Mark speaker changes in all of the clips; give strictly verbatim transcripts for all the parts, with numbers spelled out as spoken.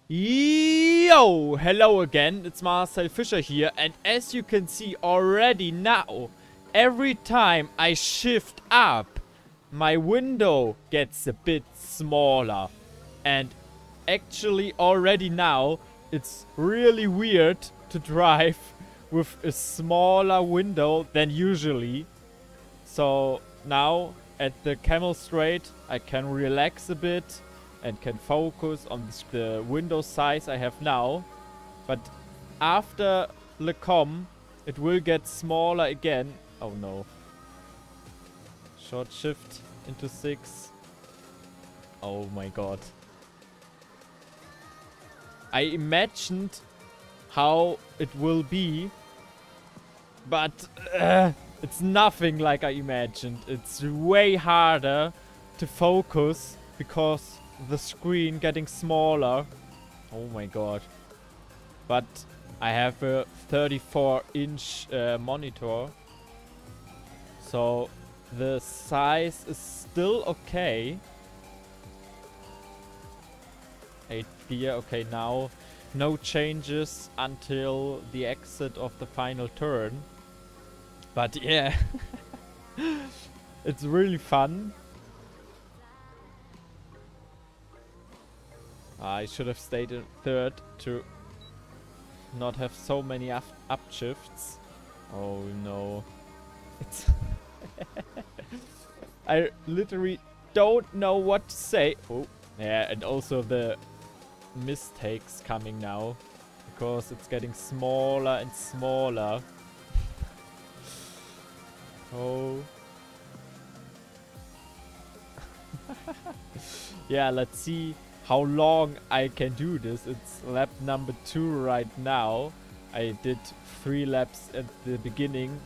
Speaker 1: Yo! Hello again, it's Marcel Fischer here, and as you can see already now, every time I shift up, my window gets a bit smaller. And actually already now, it's really weird to drive with a smaller window than usually. So now at the Camel Straight, I can relax a bit and can focus on the window size I have now. But after Le Com, it will get smaller again. Oh no. Short shift into six. Oh my god. I imagined how it will be, but uh, it's nothing like I imagined. It's way harder to focus because the screen getting smaller. Oh my god. But I have a thirty-four inch uh, monitor, so the size is still okay. eight clear. Okay, now no changes until the exit of the final turn. But yeah, it's really fun. I should have stayed in third to not have so many up upshifts. Oh no. It's I literally don't know what to say. Oh, yeah, and also the mistakes coming now because it's getting smaller and smaller. Oh. Yeah, let's see how long I can do this. It's lap number two right now. I did three laps at the beginning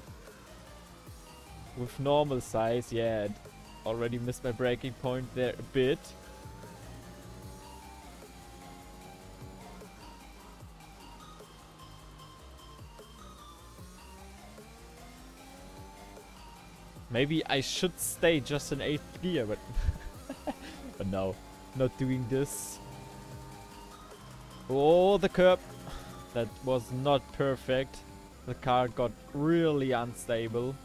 Speaker 1: with normal size. Yeah, already missed my braking point there a bit. Maybe I should stay just in eighth gear, but but no, not doing this. Oh, the curb. That was not perfect. The car got really unstable.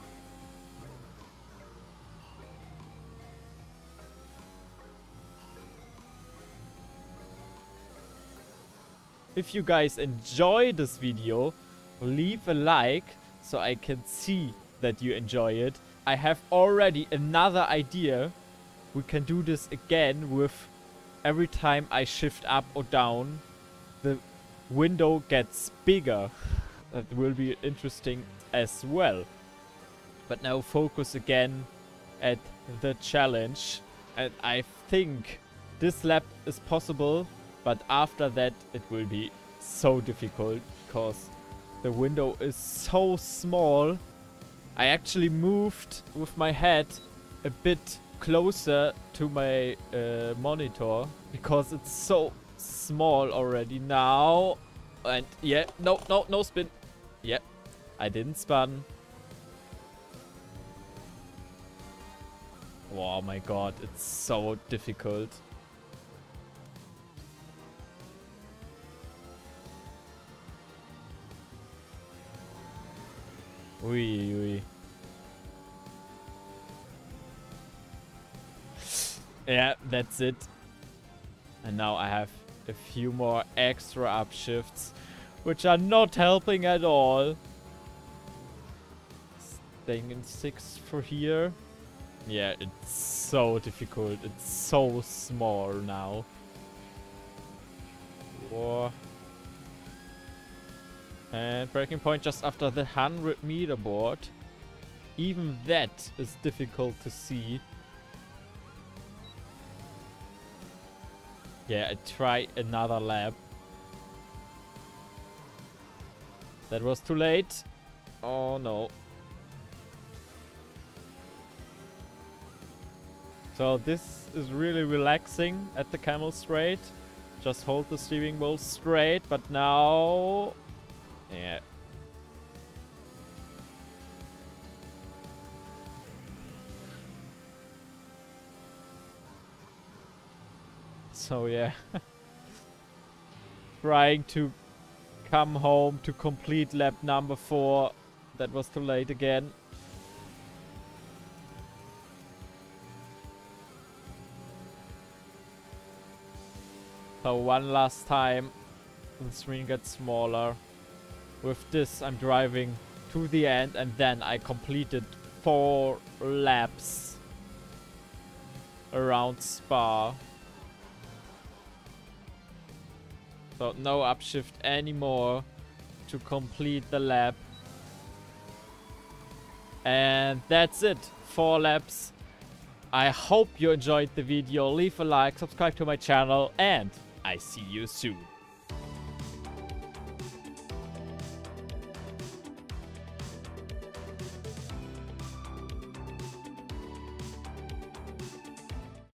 Speaker 1: If you guys enjoy this video, leave a like so I can see that you enjoy it. I have already another idea. We can do this again with every time I shift up or down, the window gets bigger. That will be interesting as well. But now focus again at the challenge. And I think this lap is possible, but after that it will be so difficult because the window is so small. I actually moved with my head a bit closer to my uh, monitor because it's so small already now. And yeah, no, no, no spin. Yeah, I didn't spin. Oh my god, it's so difficult. Ui, ui. Yeah, that's it. And now I have a few more extra upshifts, which are not helping at all. Staying in sixth for here. Yeah, it's so difficult. It's so small now. Whoa. And breaking point just after the one hundred meter board. Even that is difficult to see. Yeah, I try another lap. That was too late. Oh no. So this is really relaxing at the Camel Straight. Just hold the steering wheel straight, but now... Yeah. So yeah. trying to come home to complete lap number four. That was too late again. So one last time. The screen gets smaller. With this, I'm driving to the end, and then I completed four laps around Spa. So no upshift anymore to complete the lap. And that's it. Four laps. I hope you enjoyed the video. Leave a like, subscribe to my channel, and I see you soon.